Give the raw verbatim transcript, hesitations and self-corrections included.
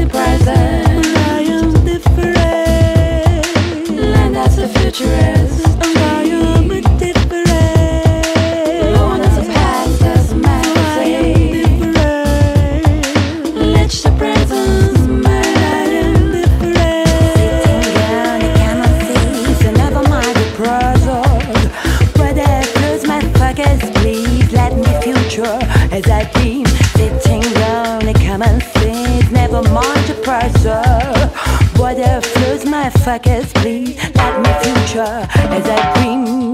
the present. I am different. Land as the future is. And I am different. Born as a past as a I am magazine. different. Let's the present I man. am different. Sitting down, I cannot see, so never mind the present. But I close my focus, please let me future as I dream. Sitting down, I cannot see, never mind the present. But I close my focus, please let me future as I dream.